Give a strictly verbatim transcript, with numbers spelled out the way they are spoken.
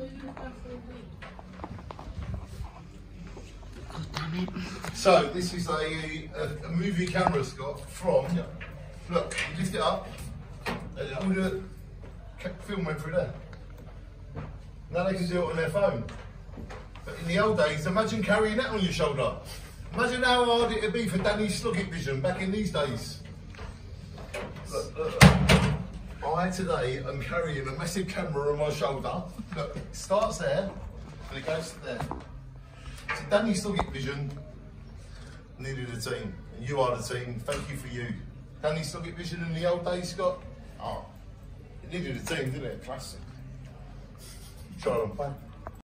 God damn it. So this is a, a, a movie camera, Scott, from, look, you lift it up, and all the film went through there. Now they can do it on their phone. But in the old days, imagine carrying that on your shoulder. Imagine how hard it would be for DannySloggettVision back in these days. Look, look, look. I today am carrying a massive camera on my shoulder. Look, it starts there and it goes to there. So DannySloggettVision needed a team, and you are the team. Thank you for you. DannySloggettVision in the old days, Scott. Oh, it needed a team, didn't it? Classic. Try it on play.